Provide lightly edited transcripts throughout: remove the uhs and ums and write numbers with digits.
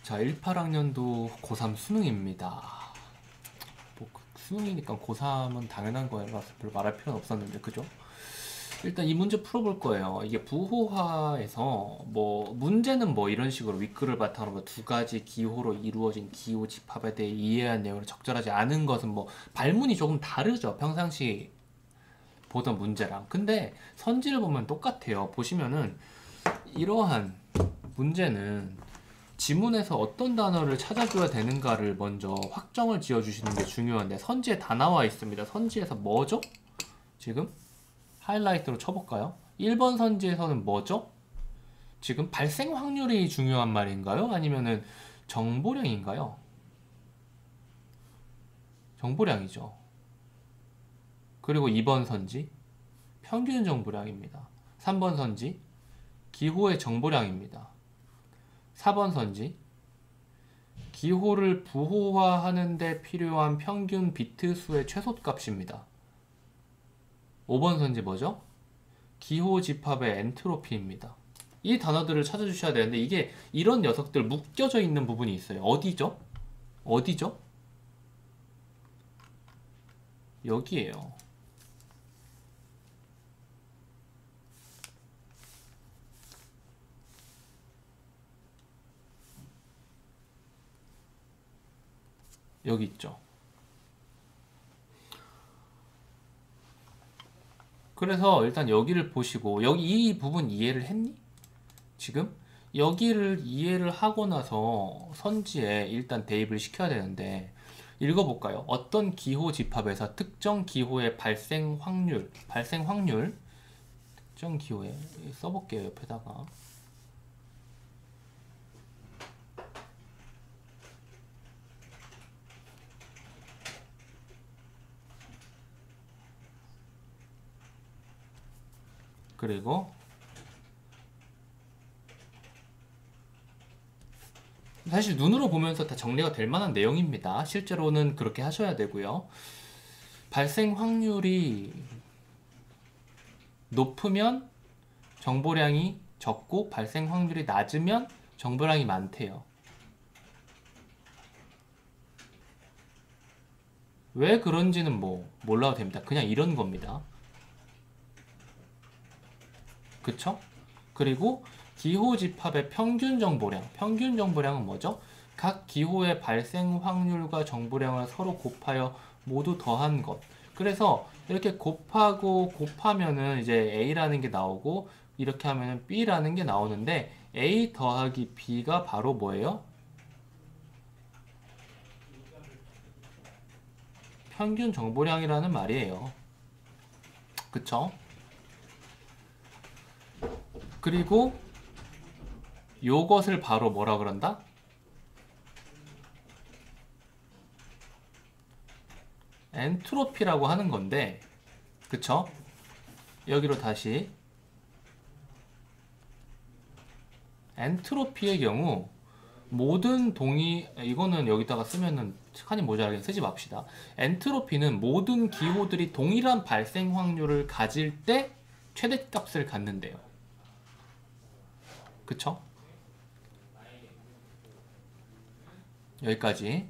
자, 18학년도 고3 수능입니다. 뭐 수능이니까 고3은 당연한 거라서 별로 말할 필요는 없었는데, 그죠? 일단 이 문제 풀어볼 거예요. 이게 부호화에서 뭐 문제는 뭐 이런 식으로 윗글을 바탕으로 뭐 두 가지 기호로 이루어진 기호 집합에 대해 이해한 내용을 적절하지 않은 것은 뭐 발문이 조금 다르죠. 평상시 보던 문제랑. 근데 선지를 보면 똑같아요. 보시면은 이러한 문제는 지문에서 어떤 단어를 찾아줘야 되는가를 먼저 확정을 지어주시는 게 중요한데, 선지에 다 나와 있습니다. 선지에서 뭐죠? 지금 하이라이트로 쳐볼까요? 1번 선지에서는 뭐죠? 지금 발생 확률이 중요한 말인가요? 아니면은 정보량인가요? 정보량이죠. 그리고 2번 선지 평균 정보량입니다. 3번 선지 기호의 정보량입니다. 4번 선지 기호를 부호화하는 데 필요한 평균 비트 수의 최소값입니다. 5번 선지 뭐죠? 기호 집합의 엔트로피입니다. 이 단어들을 찾아주셔야 되는데, 이게 이런 녀석들 묶여져 있는 부분이 있어요. 어디죠? 어디죠? 여기에요. 여기 있죠. 그래서 일단 여기를 보시고, 여기 이 부분 이해를 했니? 지금 여기를 이해를 하고 나서 선지에 일단 대입을 시켜야 되는데, 읽어볼까요? 어떤 기호 집합에서 특정 기호의 발생 확률, 특정 기호에 써볼게요. 옆에다가. 그리고 사실 눈으로 보면서 다 정리가 될 만한 내용입니다. 실제로는 그렇게 하셔야 되고요. 발생 확률이 높으면 정보량이 적고, 발생 확률이 낮으면 정보량이 많대요. 왜 그런지는 뭐 몰라도 됩니다. 그냥 이런 겁니다. 그쵸? 그리고 기호 집합의 평균 정보량은 뭐죠? 각 기호의 발생 확률과 정보량을 서로 곱하여 모두 더한 것. 그래서 이렇게 곱하면은 이제 A라는 게 나오고, 이렇게 하면은 B라는 게 나오는데, A 더하기 B가 바로 뭐예요? 평균 정보량이라는 말이에요. 그쵸? 그리고 요것을 바로 뭐라 그런다? 엔트로피라고 하는 건데, 그쵸? 여기로 다시 엔트로피의 경우 모든 이거는 여기다가 쓰면은 시간이 모자라긴 쓰지 맙시다. 엔트로피는 모든 기호들이 동일한 발생 확률을 가질 때 최대값을 갖는데요. 그쵸? 여기까지.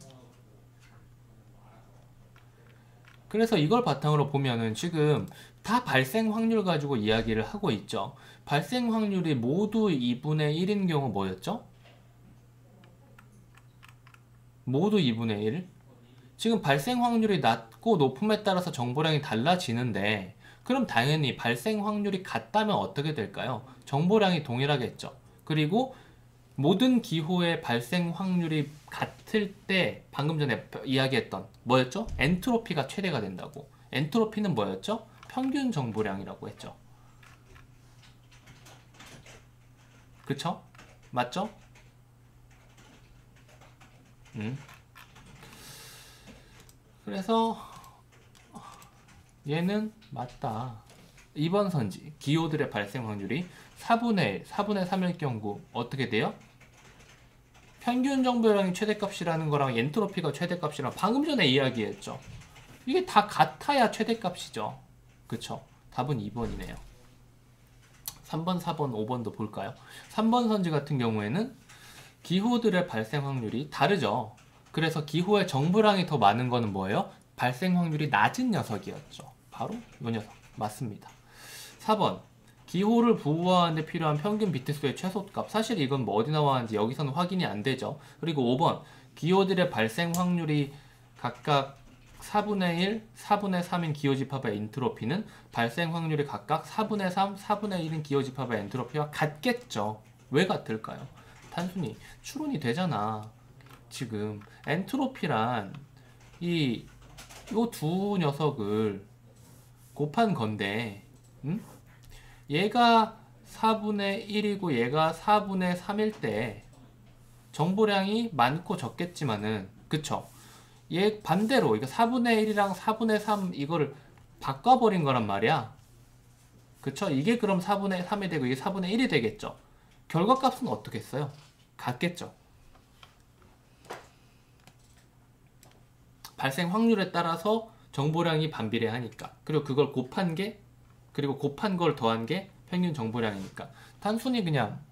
그래서 이걸 바탕으로 보면은 지금 다 발생 확률 가지고 이야기를 하고 있죠. 발생 확률이 모두 2분의 1인 경우 뭐였죠? 모두 2분의 1. 지금 발생 확률이 낮고 높음에 따라서 정보량이 달라지는데, 그럼 당연히 발생 확률이 같다면 어떻게 될까요? 정보량이 동일하겠죠. 그리고 모든 기호의 발생 확률이 같을 때 방금 전에 이야기했던 뭐였죠? 엔트로피가 최대가 된다고. 엔트로피는 뭐였죠? 평균 정보량이라고 했죠. 그쵸? 맞죠? 그래서 얘는 맞다. 2번 선지 기호들의 발생 확률이 4분의 3일 경우 어떻게 돼요? 평균 정보량이 최대값이라는 거랑 엔트로피가 최대값이랑 방금 전에 이야기했죠. 이게 다 같아야 최대값이죠. 그쵸? 답은 2번이네요. 3번, 4번, 5번도 볼까요? 3번 선지 같은 경우에는 기호들의 발생 확률이 다르죠. 그래서 기호의 정보량이 더 많은 거는 뭐예요? 발생 확률이 낮은 녀석이었죠. 바로 이 녀석 맞습니다. 4번 기호를 부호화하는 데 필요한 평균 비트수의 최소값. 사실 이건 뭐 어디 나왔는지 여기서는 확인이 안 되죠. 그리고 5번 기호들의 발생 확률이 각각 4분의 1, 4분의 3인 기호집합의 엔트로피는 발생 확률이 각각 4분의 3, 4분의 1인 기호집합의 엔트로피와 같겠죠. 왜 같을까요? 단순히 추론이 되잖아. 지금 엔트로피란 이 두 녀석을 곱한 건데 얘가 4분의 1이고 얘가 4분의 3일 때 정보량이 많고 적겠지만은 그쵸? 얘 반대로 이거 4분의 1이랑 4분의 3 이거를 바꿔버린 거란 말이야. 그쵸? 이게 그럼 4분의 3이 되고 이게 4분의 1이 되겠죠. 결과값은 어떻겠어요? 같겠죠. 발생 확률에 따라서 정보량이 반비례하니까. 그리고 그걸 곱한 게 그리고 곱한 걸 더한 게 평균 정보량이니까. 단순히 그냥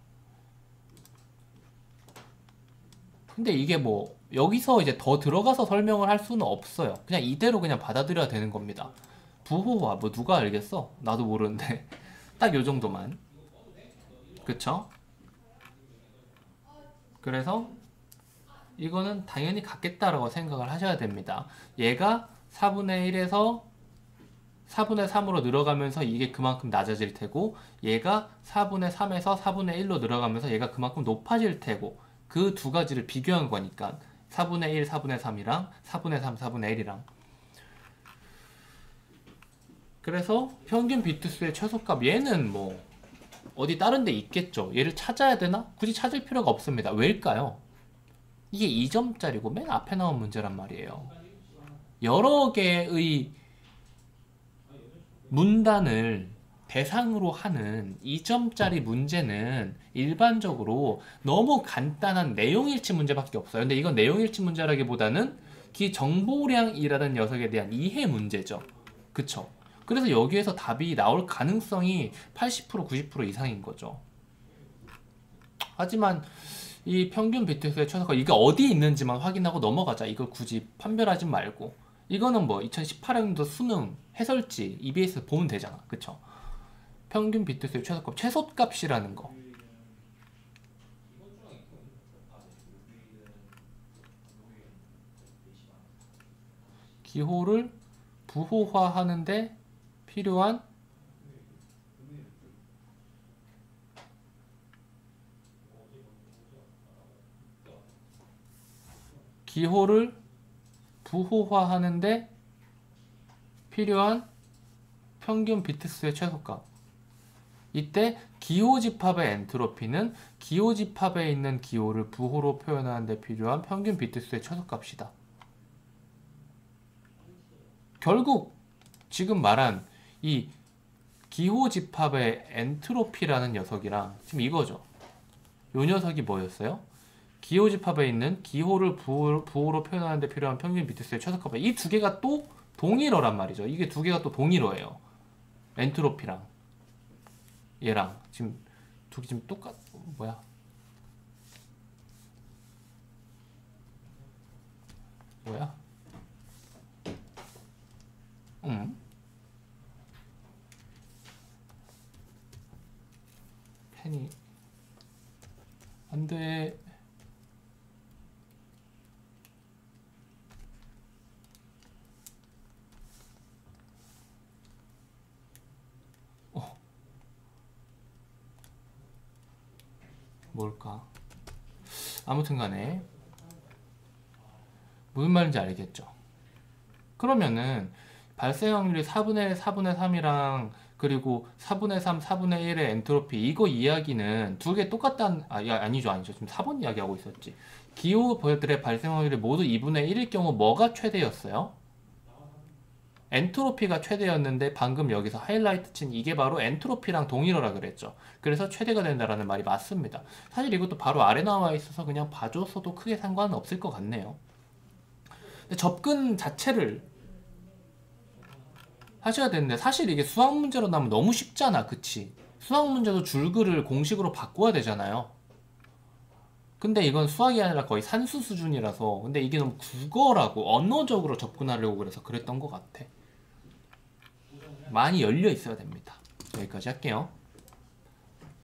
근데 이게 뭐 여기서 이제 더 들어가서 설명을 할 수는 없어요. 그냥 이대로 그냥 받아들여야 되는 겁니다. 부호화 뭐 누가 알겠어? 나도 모르는데 딱 요 정도만. 그쵸? 그래서 이거는 당연히 같겠다라고 생각을 하셔야 됩니다. 얘가 4분의 1에서 4분의 3으로 늘어가면서 이게 그만큼 낮아질 테고 얘가 4분의 3에서 4분의 1로 늘어가면서 얘가 그만큼 높아질 테고 그 두 가지를 비교한 거니까 4분의 1, 4분의 3이랑 4분의 3, 4분의 1이랑 그래서 평균 비트수의 최소값 얘는 뭐 어디 다른 데 있겠죠. 얘를 찾아야 되나? 굳이 찾을 필요가 없습니다. 왜일까요? 이게 2점짜리고 맨 앞에 나온 문제란 말이에요. 여러 개의 문단을 대상으로 하는 2점짜리 문제는 일반적으로 너무 간단한 내용일치 문제밖에 없어요. 근데 이건 내용일치 문제라기보다는 기 정보량이라는 녀석에 대한 이해 문제죠. 그쵸? 그래서 여기에서 답이 나올 가능성이 80%, 90% 이상인 거죠. 하지만 이 평균 비트수의 최소값 이게 어디 있는지만 확인하고 넘어가자. 이걸 굳이 판별하지 말고 이거는 뭐 2018학년도 수능 해설지 EBS 보면 되잖아. 그쵸? 평균 비트수의 최소값 최소값이라는 거 기호를 부호화하는데 필요한 기호를 부호화하는데 필요한 평균 비트수의 최소값. 이때 기호집합의 엔트로피는 기호집합에 있는 기호를 부호로 표현하는 데 필요한 평균 비트수의 최소값이다. 결국 지금 말한 이 기호집합의 엔트로피라는 녀석이랑 지금 이거죠. 요 녀석이 뭐였어요? 기호집합에 있는 기호를 부호로 표현하는 데 필요한 평균 비트수의 최소값. 이 두 개가 또 동일어란 말이죠. 이게 두 개가 또 동일어예요. 엔트로피랑 얘랑 지금 두 개 지금 뭐야? 뭐야? 펜이 안 돼. 뭘까? 아무튼 간에 무슨 말인지 알겠죠? 그러면은 발생 확률이 4분의 1, 4분의 3이랑 그리고 4분의 3, 4분의 1의 엔트로피 이거 이야기는 두 개 똑같다는 아니죠. 지금 4번 이야기하고 있었지. 기호들의 발생 확률이 모두 2분의 1일 경우 뭐가 최대였어요? 엔트로피가 최대였는데 방금 여기서 하이라이트 친 이게 바로 엔트로피랑 동일어라 그랬죠. 그래서 최대가 된다라는 말이 맞습니다. 사실 이것도 바로 아래 나와 있어서 그냥 봐줬어도 크게 상관은 없을 것 같네요. 근데 접근 자체를 하셔야 되는데 사실 이게 수학 문제로 나면 너무 쉽잖아. 그치? 수학 문제도 줄글을 공식으로 바꿔야 되잖아요. 근데 이건 수학이 아니라 거의 산수 수준이라서 근데 이게 너무 국어라고 언어적으로 접근하려고 그래서 그랬던 것 같아. 많이 열려 있어야 됩니다. 여기까지 할게요.